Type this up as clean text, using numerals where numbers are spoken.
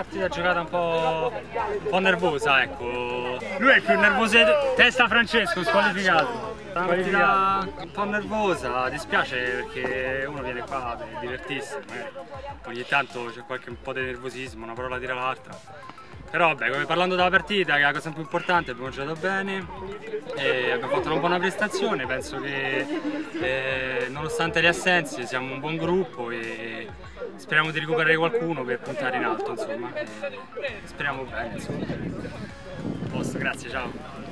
partita giocata un po' nervosa, ecco. Lui è il più nervoso, testa Francesco, squalificato. Una partita un po' nervosa, dispiace perché uno viene qua per divertirsi, magari ogni tanto c'è un po' di nervosismo, una parola tira l'altra. Però vabbè, parlando della partita, che è la cosa più importante, abbiamo giocato bene e abbiamo fatto una buona prestazione, penso che nonostante le assenze siamo un buon gruppo e speriamo di recuperare qualcuno per puntare in alto, insomma, speriamo bene, insomma. A posto, grazie, ciao.